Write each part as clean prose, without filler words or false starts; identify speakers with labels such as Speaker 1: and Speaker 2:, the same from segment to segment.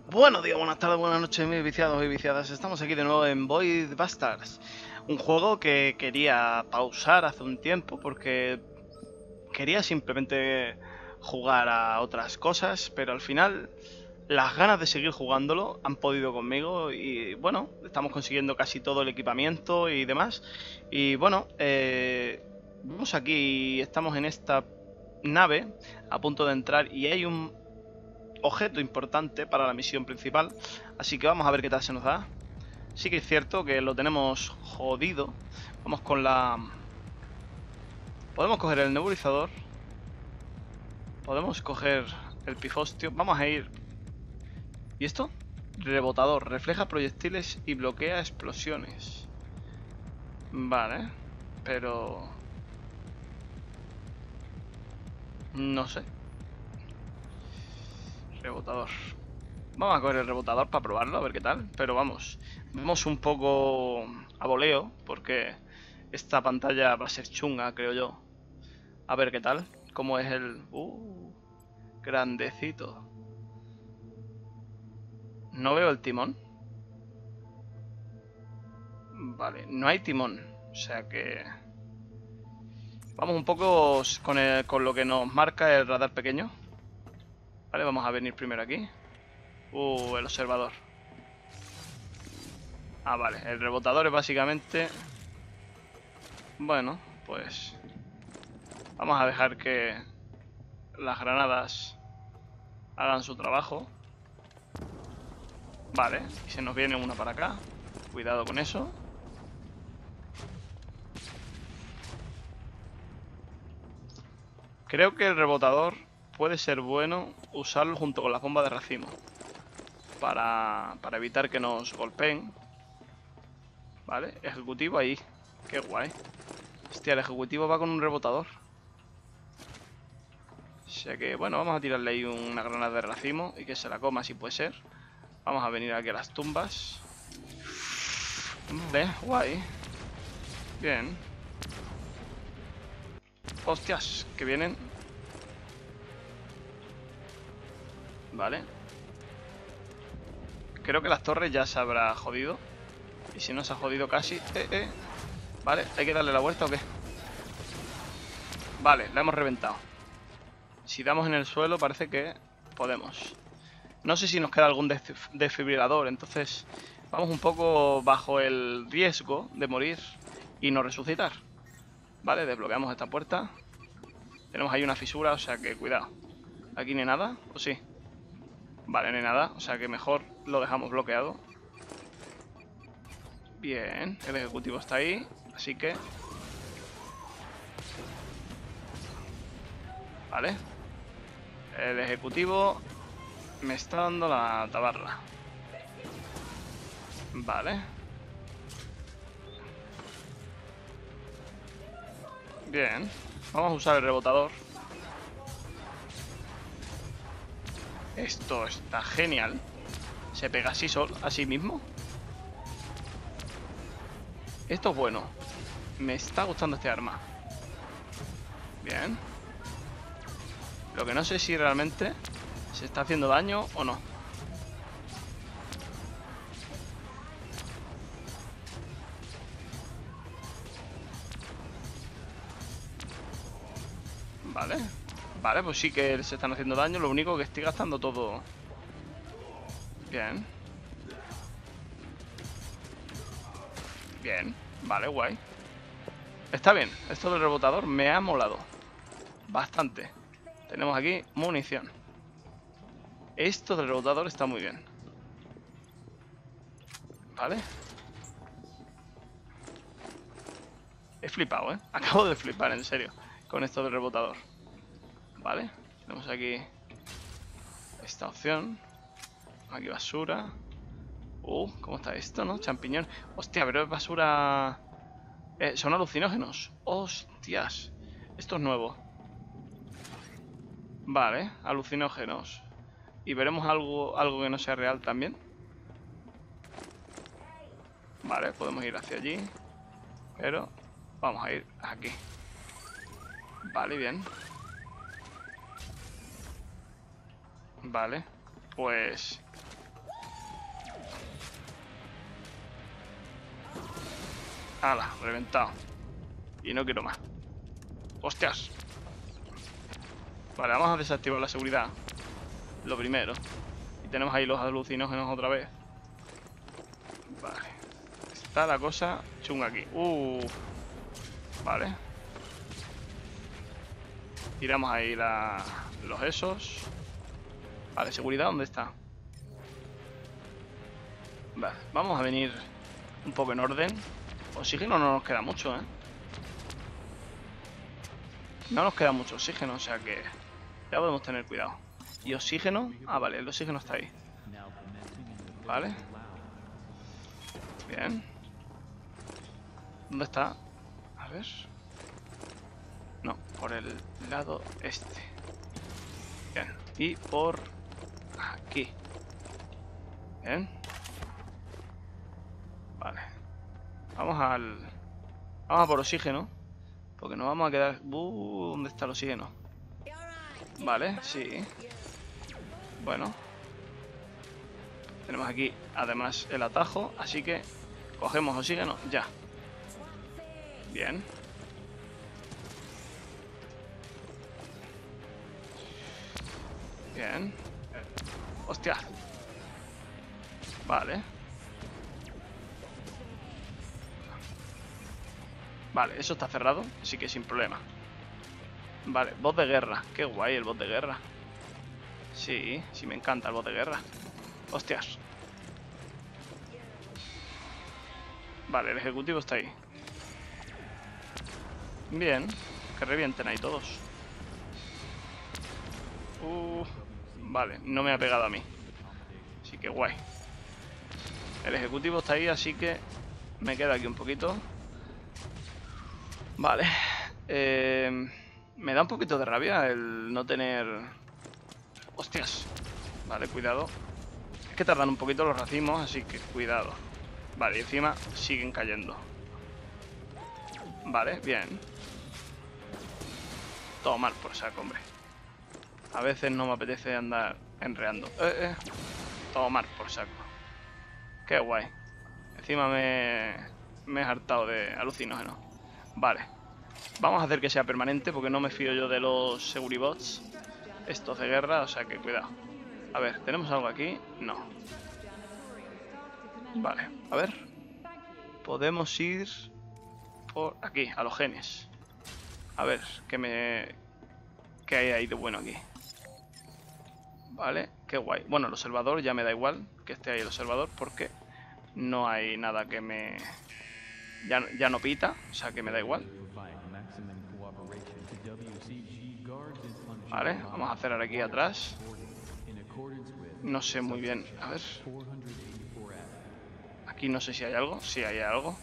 Speaker 1: Buenos días, buenas tardes, buenas noches, mis viciados y viciadas. Estamos aquí de nuevo en Void Bastards, un juego que quería pausar hace un tiempo porque quería simplemente jugar a otras cosas, pero al final las ganas de seguir jugándolo han podido conmigo y bueno, estamos consiguiendo casi todo el equipamiento y demás. Y bueno, vamos aquí, estamos en esta nave a punto de entrar y hay un objeto importante para la misión principal, así que vamos a ver qué tal se nos da. Sí que es cierto que lo tenemos jodido. Vamos con la... Podemos coger el nebulizador. Podemos coger el pifostio. Vamos a ir... ¿Y esto? Rebotador. Refleja proyectiles y bloquea explosiones. Vale. Pero... no sé. Rebotador. Vamos a coger el rebotador para probarlo, a ver qué tal. Pero vamos, vamos un poco a voleo, porque esta pantalla va a ser chunga, creo yo. A ver qué tal. Cómo es el... grandecito. No veo el timón. Vale, no hay timón. O sea que... vamos un poco con lo que nos marca el radar pequeño. Vale, vamos a venir primero aquí. El observador. Ah, vale. El rebotador es básicamente... bueno, pues... vamos a dejar que las granadas hagan su trabajo. Vale, y se nos viene una para acá. Cuidado con eso. Creo que el rebotador puede ser bueno usarlo junto con las bombas de racimo. Para evitar que nos golpeen. Vale, ejecutivo ahí. Qué guay. Hostia, el ejecutivo va con un rebotador. O sea que, bueno, vamos a tirarle ahí una granada de racimo y que se la coma si puede ser. Vamos a venir aquí a las tumbas. Vale, guay. Bien. Hostias, que vienen. Vale. Creo que las torres ya se habrá jodido. Y si no se ha jodido casi... Vale, ¿hay que darle la vuelta o qué? Vale, la hemos reventado. Si damos en el suelo parece que podemos. No sé si nos queda algún desfibrilador, entonces vamos un poco bajo el riesgo de morir y no resucitar. Vale, desbloqueamos esta puerta. Tenemos ahí una fisura, o sea que cuidado. ¿Aquí no hay nada? ¿O sí? Vale, no hay nada, o sea que mejor lo dejamos bloqueado. Bien, el ejecutivo está ahí, así que... vale. El ejecutivo me está dando la tabarra. Vale. Bien. Vamos a usar el rebotador. Esto está genial. Se pega así así mismo. Esto es bueno. Me está gustando este arma. Bien. Lo que no sé si realmente se está haciendo daño o no. Vale. Vale, pues sí que se están haciendo daño. Lo único que estoy gastando todo. Bien. Bien. Vale, guay. Está bien. Esto del rebotador me ha molado bastante. Tenemos aquí munición. Esto del rebotador está muy bien. Vale. He flipado, ¿eh? Acabo de flipar, en serio, con esto del rebotador. Vale. Tenemos aquí esta opción. Aquí basura. ¿Cómo está esto, no? Champiñón. Hostia, pero es basura... son alucinógenos. Hostias. Esto es nuevo. Vale, alucinógenos. Y veremos algo que no sea real también. Vale, podemos ir hacia allí. Pero vamos a ir aquí. Vale, bien. Vale, pues ¡Hala! Reventado. Y no quiero más. ¡Hostias! Vale, vamos a desactivar la seguridad. Lo primero. Y tenemos ahí los alucinógenos otra vez. Vale. Está la cosa chunga aquí. Vale. Tiramos ahí los esos. Vale, seguridad, ¿dónde está? Vale, vamos a venir un poco en orden. Oxígeno no nos queda mucho, ¿eh? No nos queda mucho oxígeno, o sea que ya podemos tener cuidado. ¿Y oxígeno? Ah, vale, el oxígeno está ahí. Vale. Bien. ¿Dónde está? A ver. No, por el lado este. Bien. Y por aquí. Bien. Vale. Vamos a por oxígeno. Porque nos vamos a quedar... ¿dónde está el oxígeno? Vale, sí. Bueno. Tenemos aquí además el atajo, así que cogemos oxígeno ya. Bien. Bien. Hostia. Vale. Vale, eso está cerrado, así que sin problema. Vale, bot de guerra. Qué guay el bot de guerra. Sí, sí me encanta el bot de guerra. Hostias. Vale, el ejecutivo está ahí. Bien, que revienten ahí todos. Vale, no me ha pegado a mí. Así que guay. El ejecutivo está ahí, así que me queda aquí un poquito. Vale. Me da un poquito de rabia el no tener... Hostias. Vale, cuidado. Es que tardan un poquito los racimos, así que cuidado. Vale, y encima siguen cayendo. Vale, bien. Todo mal por saco, hombre. A veces no me apetece andar enreando. Todo mal por saco. Qué guay. Encima me he hartado de alucinógeno. Vale. Vamos a hacer que sea permanente porque no me fío yo de los Seguribots. Estos de guerra, o sea que cuidado. A ver, ¿tenemos algo aquí? No. Vale, a ver. Podemos ir por aquí, a los genes. A ver, ¿qué hay ahí de bueno aquí? Vale, qué guay. Bueno, el observador ya me da igual que esté ahí el observador porque no hay nada que me... Ya no pita, o sea que me da igual. Vale, vamos a cerrar aquí atrás. No sé muy bien, a ver. Aquí no sé si hay algo. Sí, hay algo.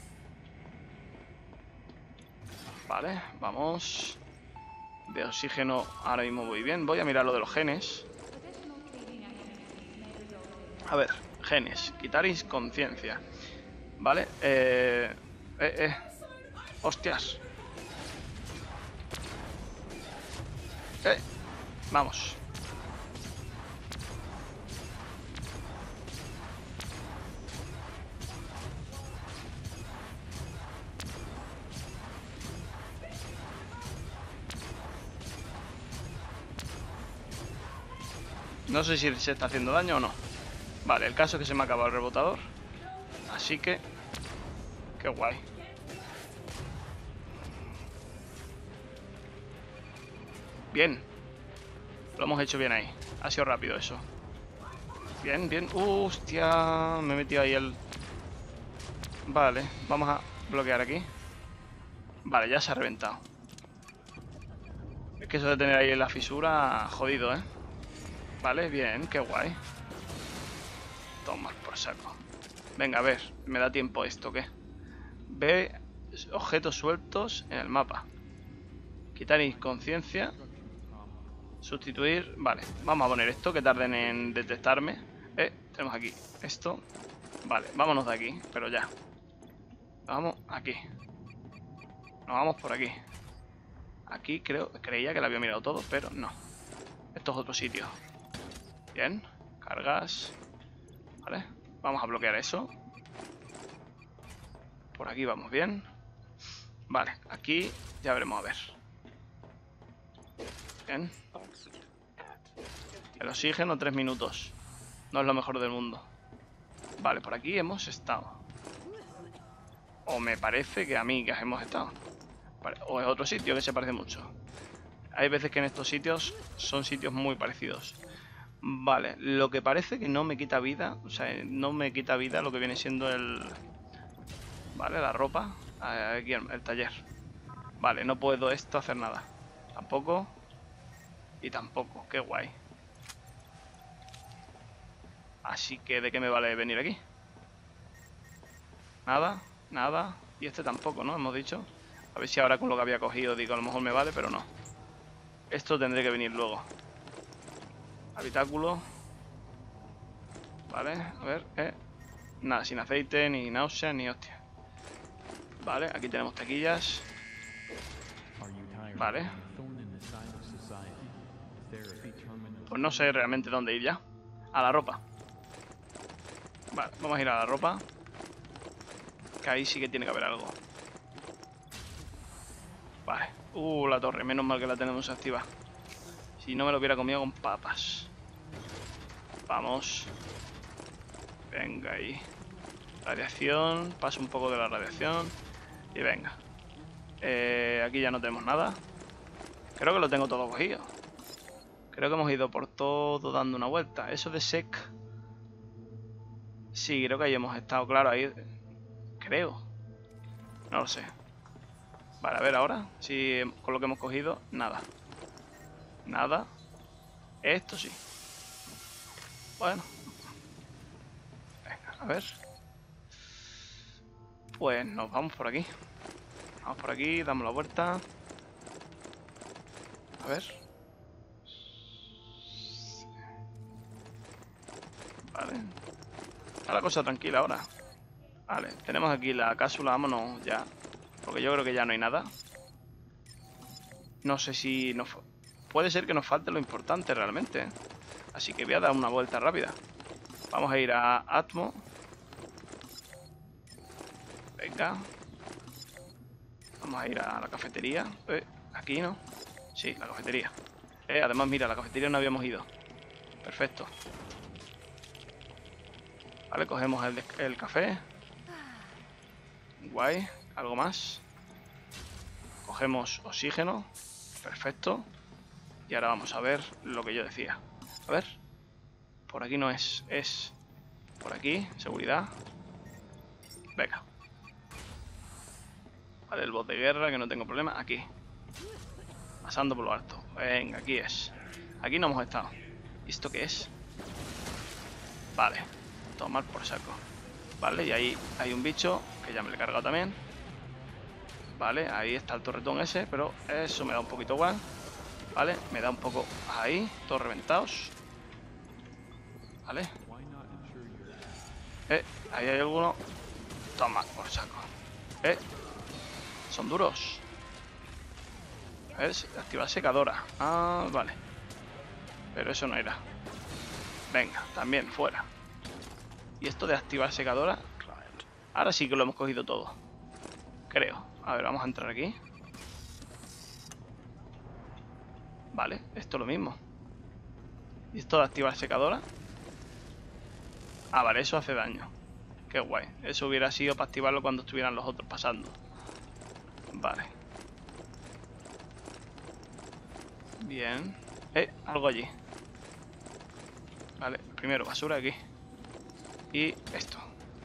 Speaker 1: Vale, vamos. De oxígeno ahora mismo voy bien. Voy a mirar lo de los genes. A ver, genes. Quitar inconsciencia. Vale, Hostias. Vamos. No sé si se está haciendo daño o no. Vale, el caso es que se me ha acabado el rebotador. Así que... Qué guay. Bien. Lo hemos hecho bien ahí. Ha sido rápido eso. Bien, bien. Hostia, me he metido ahí el... Vale, vamos a bloquear aquí. Vale, ya se ha reventado. Es que eso de tener ahí la fisura, jodido, ¿eh? Vale, bien, qué guay. Toma por saco. Venga, a ver, ¿me da tiempo esto qué? Ve objetos sueltos en el mapa. Quitar inconsciencia. Sustituir. Vale, vamos a poner esto, que tarden en detectarme. Tenemos aquí esto. Vale, vámonos de aquí, pero ya. Vamos aquí. Nos vamos por aquí. Aquí creía que lo había mirado todo, pero no. Esto es otro sitio. Bien, cargas. Vale, vamos a bloquear eso. Por aquí vamos bien. Vale, aquí ya veremos a ver. Bien. El oxígeno, 3 minutos. No es lo mejor del mundo. Vale, por aquí hemos estado. O me parece que amigas hemos estado. O es otro sitio que se parece mucho. Hay veces que en estos sitios son sitios muy parecidos. Vale, lo que parece que no me quita vida. O sea, no me quita vida lo que viene siendo el... Vale, la ropa. Aquí el taller. Vale, no puedo esto hacer nada. Tampoco. Y tampoco, qué guay. Así que, ¿de qué me vale venir aquí? Nada, nada. Y este tampoco, ¿no? Hemos dicho. A ver si ahora con lo que había cogido digo, a lo mejor me vale, pero no. Esto tendré que venir luego. Habitáculo. Vale, a ver, nada, sin aceite, ni náusea, ni hostia. Vale, aquí tenemos taquillas. Vale. Pues no sé realmente dónde ir ya. A la ropa. Vale, vamos a ir a la ropa. Que ahí sí que tiene que haber algo. Vale. La torre. Menos mal que la tenemos activa. Si no me lo hubiera comido con papas. Vamos. Venga ahí. Radiación. Paso un poco de la radiación. Y venga. Aquí ya no tenemos nada. Creo que lo tengo todo cogido. Creo que hemos ido por todo dando una vuelta. Eso de sec. Sí, creo que ahí hemos estado. Claro, ahí... Creo. No lo sé. Vale, a ver ahora. Si con lo que hemos cogido, nada. Nada. Esto sí. Bueno. Venga, a ver. Pues nos vamos por aquí. Vamos por aquí, damos la vuelta. A ver. Vale. Está la cosa tranquila ahora. Vale, tenemos aquí la cápsula, vámonos ya. Porque yo creo que ya no hay nada. No sé si nos... Puede ser que nos falte lo importante realmente, ¿eh? Así que voy a dar una vuelta rápida. Vamos a ir a Atmo. Venga. Vamos a ir a la cafetería. Aquí, ¿no? Sí, la cafetería. Además, mira, la cafetería no habíamos ido. Perfecto. Vale, cogemos el café. Guay. Algo más. Cogemos oxígeno. Perfecto. Y ahora vamos a ver lo que yo decía. A ver. Por aquí no es. Es por aquí. Seguridad. Venga. Vale, el bot de guerra, que no tengo problema. Aquí. Pasando por lo alto. Venga, aquí es. Aquí no hemos estado. ¿Y esto qué es? Vale. Tomar por saco. Vale, y ahí hay un bicho que ya me lo he cargado también. Vale, ahí está el torretón ese, pero eso me da un poquito igual. Vale, me da un poco ahí, todos reventados. Vale. Ahí hay alguno. Toma, por saco. Son duros. ¿Ves? Activar secadora. Ah, vale. Pero eso no era. Venga, también, fuera. Y esto de activar secadora. Ahora sí que lo hemos cogido todo. Creo. A ver, vamos a entrar aquí. Vale, esto es lo mismo. ¿Y esto de activar secadora? Ah, vale, eso hace daño. Qué guay. Eso hubiera sido para activarlo cuando estuvieran los otros pasando. Vale. Bien. Algo allí. Vale, primero basura aquí. Y esto.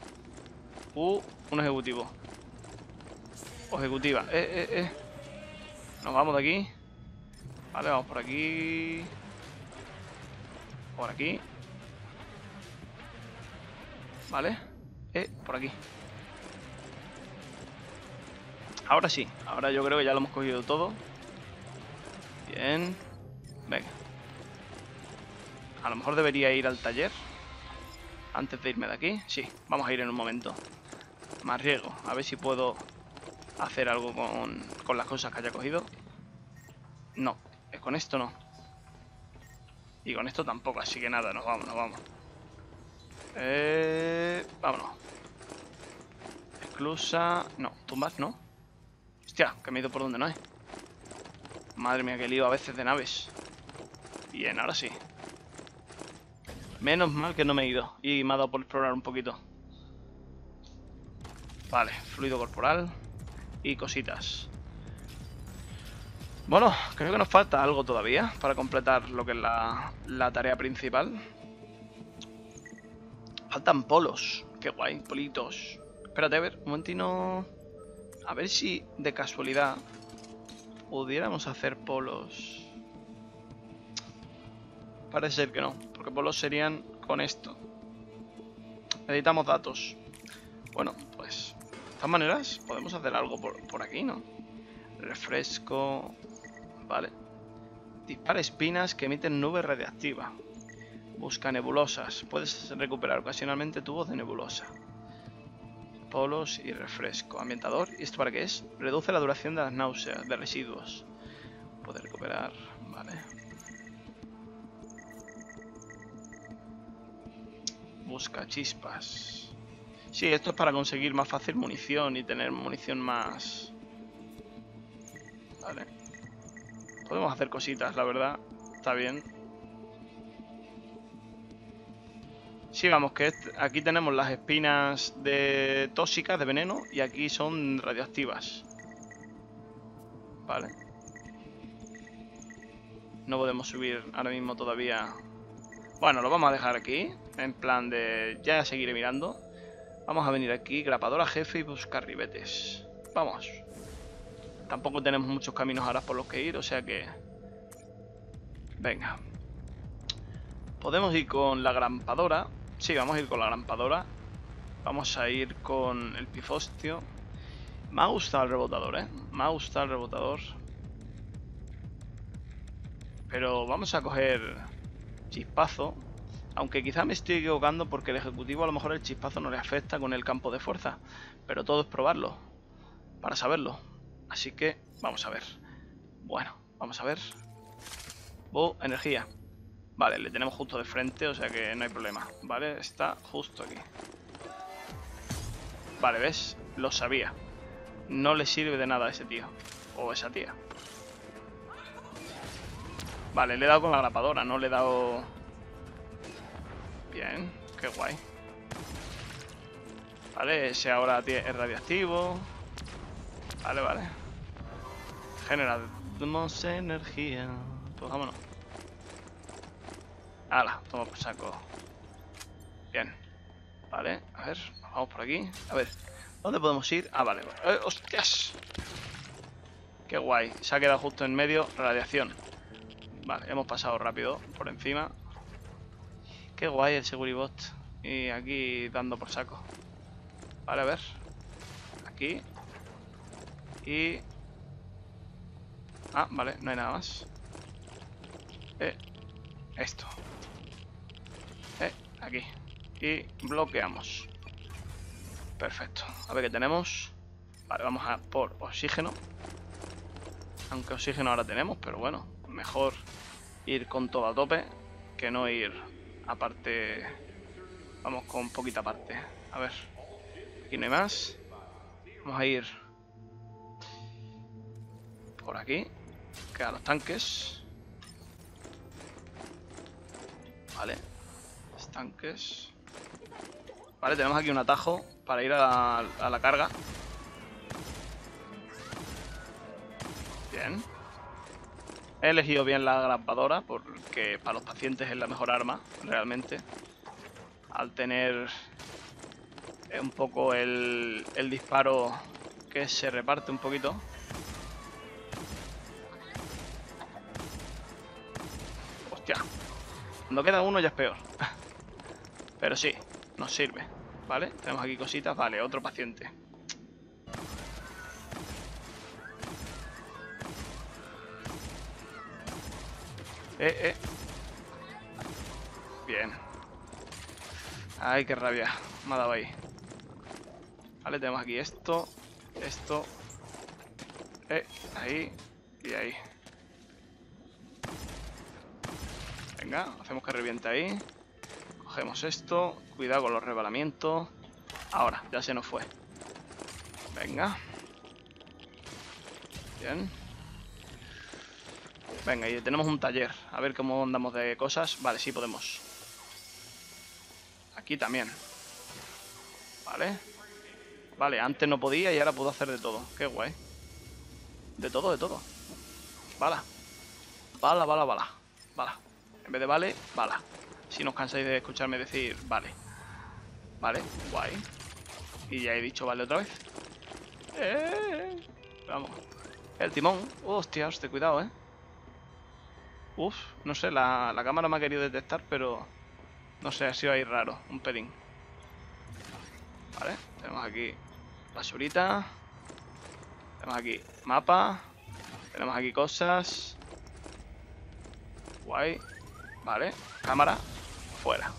Speaker 1: Un ejecutivo. O ejecutiva. Nos vamos de aquí. Vale, vamos por aquí. Por aquí. Vale. Por aquí. Ahora sí. Ahora yo creo que ya lo hemos cogido todo. Bien. Venga. A lo mejor debería ir al taller antes de irme de aquí. Sí, vamos a ir en un momento. Me arriesgo. A ver si puedo hacer algo con las cosas que haya cogido. No. Con esto no. Y con esto tampoco. Así que nada, nos vamos, nos vamos. Vámonos. esclusa... No, tumbas no. Hostia, que me he ido por donde no es. Madre mía, qué lío a veces de naves. Bien, ahora sí. Menos mal que no me he ido y me ha dado por explorar un poquito. Vale, fluido corporal y cositas. Bueno, creo que nos falta algo todavía para completar lo que es la tarea principal. Faltan polos. Qué guay, politos. Espérate, a ver, un momentino. A ver si de casualidad pudiéramos hacer polos. Parece ser que no, porque polos serían con esto. Necesitamos datos. Bueno, pues de todas maneras podemos hacer algo por aquí, ¿no? Refresco. Vale. Dispara espinas que emiten nube radiactiva. Busca nebulosas. Puedes recuperar ocasionalmente tu voz de nebulosa. Polos y refresco. Ambientador. ¿Y esto para qué es? Reduce la duración de las náuseas, de residuos. Puede recuperar. Vale. Busca chispas. Sí, esto es para conseguir más fácil munición y tener munición más... Vale. Podemos hacer cositas, la verdad. Está bien. Sí, vamos, que aquí tenemos las espinas tóxicas, de veneno, y aquí son radioactivas. Vale. No podemos subir ahora mismo todavía. Bueno, lo vamos a dejar aquí, en plan de... Ya seguiré mirando. Vamos a venir aquí, grapadora jefe y buscar ribetes. Vamos. Tampoco tenemos muchos caminos ahora por los que ir, o sea que... Venga. Podemos ir con la grampadora. Sí, vamos a ir con la grampadora. Vamos a ir con el pifostio. Me ha gustado el rebotador, ¿eh? Me ha gustado el rebotador. Pero vamos a coger chispazo. Aunque quizá me estoy equivocando porque el ejecutivo a lo mejor el chispazo no le afecta con el campo de fuerza. Pero todo es probarlo. Para saberlo. Así que vamos a ver. Bueno, vamos a ver. Energía. Vale, le tenemos justo de frente, o sea que no hay problema. Vale, está justo aquí. Vale, ¿ves? Lo sabía. No le sirve de nada a ese tío. O esa tía. Vale, le he dado con la grapadora, no le he dado... Bien, qué guay. Vale, ese ahora es radiactivo. Vale, vale. Generamos energía. Pues vámonos. ¡Hala! Toma por saco. Bien. Vale, a ver, vamos por aquí. A ver, ¿dónde podemos ir? Ah, vale. ¡Hostias! Qué guay. Se ha quedado justo en medio. Radiación. Vale, hemos pasado rápido por encima. Qué guay el Seguribot. Y aquí dando por saco. Vale, a ver. Aquí. Y... Ah, vale, no hay nada más. Esto. Aquí. Y bloqueamos. Perfecto. A ver qué tenemos. Vale, vamos a por oxígeno. Aunque oxígeno ahora tenemos, pero bueno. Mejor ir con todo a tope que no ir aparte. Vamos con poquita parte. A ver. Aquí no hay más. Vamos a ir por aquí. Quedan los tanques. Vale. Los tanques. Vale, tenemos aquí un atajo para ir a la carga. Bien. He elegido bien la grapadora porque para los pacientes es la mejor arma, realmente. Al tener un poco el disparo que se reparte un poquito. Hostia. Cuando queda uno ya es peor. Pero sí, nos sirve. Vale, tenemos aquí cositas. Vale, otro paciente. Bien. Ay, qué rabia. Me ha dado ahí. Vale, tenemos aquí esto. Esto. Ahí. Y ahí. Venga, hacemos que reviente ahí. Cogemos esto. Cuidado con los rebalamientos. Ahora, ya se nos fue. Venga. Bien. Venga, y tenemos un taller. A ver cómo andamos de cosas. Vale, sí podemos. Aquí también. Vale. Vale, antes no podía y ahora puedo hacer de todo. Qué guay. De todo, de todo. Bala. Bala, bala, bala. Bala. En vez de vale, bala. Si no os cansáis de escucharme decir vale. Vale, guay. Y ya he dicho vale otra vez. Vamos. El timón. Hostia, hostia, cuidado, Uf, no sé, la cámara me ha querido detectar, pero... No sé, ha sido ahí raro, un pelín. Vale, tenemos aquí basurita. Tenemos aquí mapa. Tenemos aquí cosas. Guay. Vale, cámara. Fuera.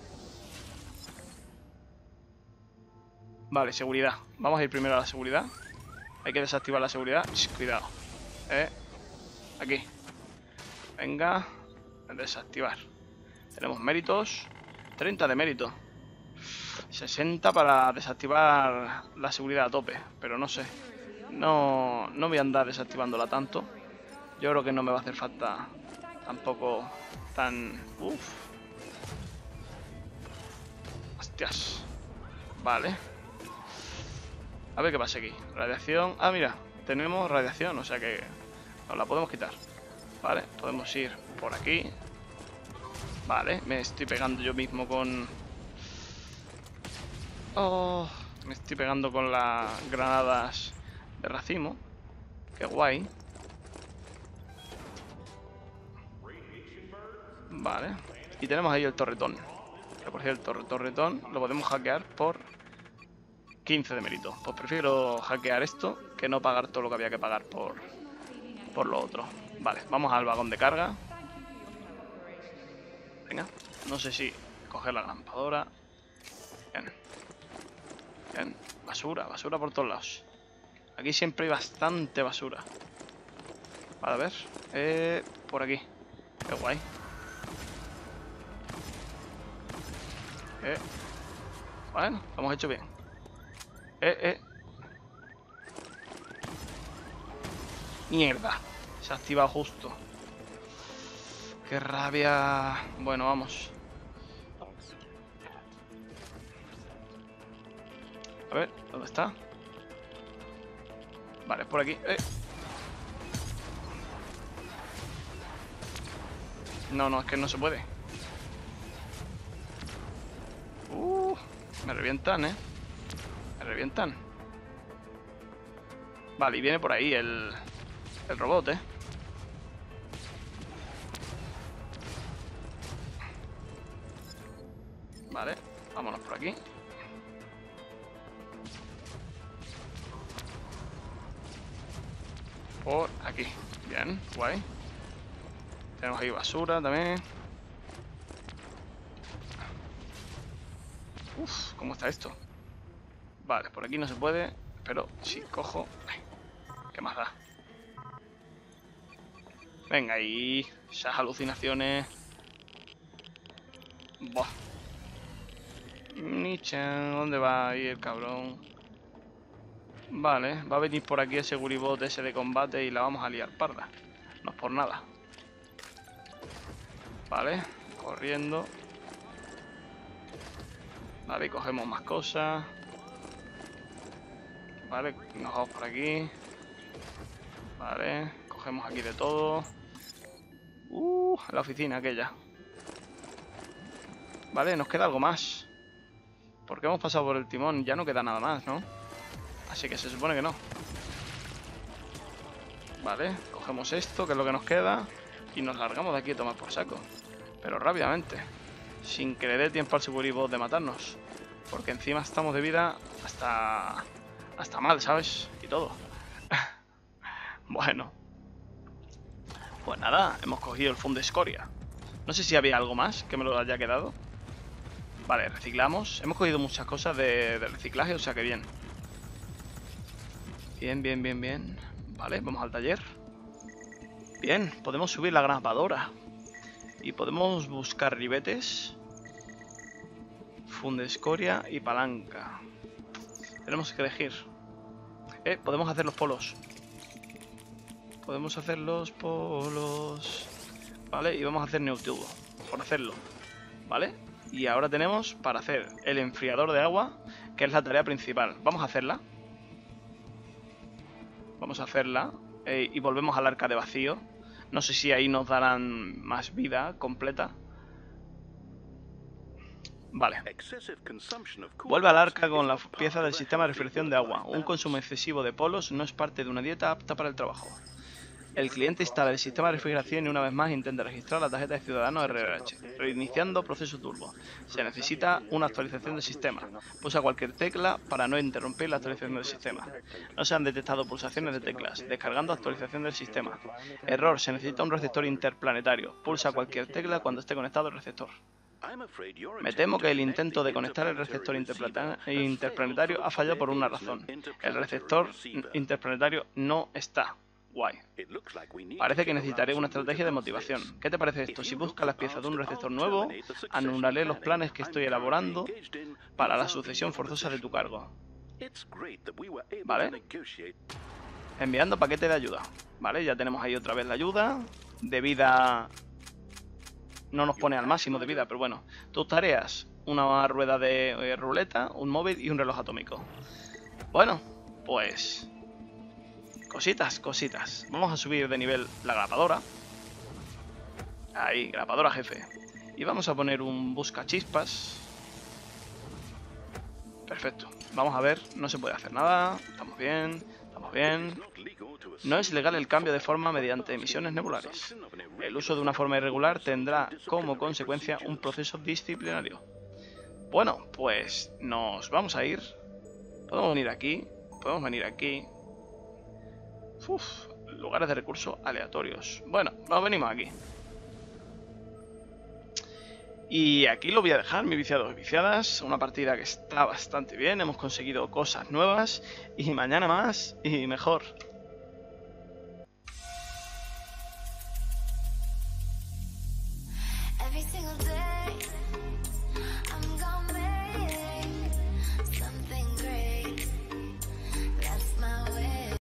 Speaker 1: Vale, seguridad. Vamos a ir primero a la seguridad. Hay que desactivar la seguridad. Shh, cuidado. Aquí. Venga. Desactivar. Tenemos méritos. 30 de mérito. 60 para desactivar la seguridad a tope. Pero no sé. No voy a andar desactivándola tanto. Yo creo que no me va a hacer falta tampoco tan... Uf. Hostias. Vale. A ver qué pasa aquí. Radiación. Ah, mira. Tenemos radiación, o sea que nos la podemos quitar. Vale, podemos ir por aquí. Vale, me estoy pegando yo mismo con... Oh, me estoy pegando con las granadas de racimo. Qué guay. Vale. Y tenemos ahí el torretón. Que por cierto, el torretón lo podemos hackear por 15 de mérito. Pues prefiero hackear esto que no pagar todo lo que había que pagar por lo otro. Vale, vamos al vagón de carga. Venga, no sé si coger la lampadora. Bien. Bien, basura, basura por todos lados. Aquí siempre hay bastante basura. Vale, a ver. Por aquí. Qué guay. Bueno, lo hemos hecho bien. Mierda. Se ha activado justo. Qué rabia. Bueno, vamos. A ver, ¿dónde está? Vale, es por aquí. No, es que no se puede. Me revientan, Me revientan. Vale, y viene por ahí el robot, Vale, vámonos por aquí. Por aquí. Bien, guay. Tenemos ahí basura también. Uf, ¿cómo está esto? Vale, por aquí no se puede. Pero si cojo... ¿Qué más da? Venga, ahí. Esas alucinaciones. Buah. Nichan, ¿dónde va ahí el cabrón? Vale, va a venir por aquí el Seguribot ese de combate y la vamos a liar parda. No es por nada. Vale, corriendo. Vale, y cogemos más cosas. Vale, nos vamos por aquí. Vale, cogemos aquí de todo. La oficina aquella. Vale, nos queda algo más. Porque hemos pasado por el timón, ya no queda nada más, ¿no? Así que se supone que no. Vale, cogemos esto, que es lo que nos queda. Y nos largamos de aquí a tomar por saco. Pero rápidamente. Sin que le dé tiempo al Seguribot de matarnos. Porque encima estamos de vida hasta mal, ¿sabes? Y todo. Bueno. Pues nada, hemos cogido el fondo de escoria. No sé si había algo más que me lo haya quedado. Vale, reciclamos. Hemos cogido muchas cosas de reciclaje, o sea que bien. Bien. Vale, vamos al taller. Bien, podemos subir la grapadora. Y podemos buscar ribetes. Funde escoria y palanca. Tenemos que elegir. Podemos hacer los polos. Podemos hacer los polos. Vale, y vamos a hacer Neutubo. Por hacerlo. Vale. Y ahora tenemos para hacer el enfriador de agua, que es la tarea principal. Vamos a hacerla. Vamos a hacerla. Y volvemos al arca de vacío. No sé si ahí nos darán más vida completa. Vale. Vuelve al arca con la pieza del sistema de refrigeración de agua. Un consumo excesivo de polos no es parte de una dieta apta para el trabajo. El cliente instala el sistema de refrigeración y una vez más intenta registrar la tarjeta de ciudadano RRH, reiniciando proceso turbo. Se necesita una actualización del sistema. Pulsa cualquier tecla para no interrumpir la actualización del sistema. No se han detectado pulsaciones de teclas. Descargando actualización del sistema. Error, se necesita un receptor interplanetario. Pulsa cualquier tecla cuando esté conectado el receptor. Me temo que el intento de conectar el receptor interplanetario ha fallado por una razón. El receptor interplanetario no está. Guay. Parece que necesitaré una estrategia de motivación. ¿Qué te parece esto? Si buscas las piezas de un receptor nuevo, anularé los planes que estoy elaborando para la sucesión forzosa de tu cargo. Vale. Enviando paquete de ayuda. Vale, ya tenemos ahí otra vez la ayuda. De vida... No nos pone al máximo de vida, pero bueno. Tus tareas. Una rueda de ruleta, un móvil y un reloj atómico. Bueno, pues... Cositas. Vamos a subir de nivel la grapadora. Ahí, grapadora jefe. Y vamos a poner un buscachispas. Perfecto. Vamos a ver, no se puede hacer nada. Estamos bien. No es legal el cambio de forma mediante emisiones nebulares. El uso de una forma irregular tendrá como consecuencia un proceso disciplinario. Bueno, pues nos vamos a ir. Podemos venir aquí. Lugares de recursos aleatorios. Bueno, nos venimos aquí. Y aquí lo voy a dejar, mis viciados y viciadas. Una partida que está bastante bien. Hemos conseguido cosas nuevas. Y mañana más y mejor.
Speaker 2: Every single day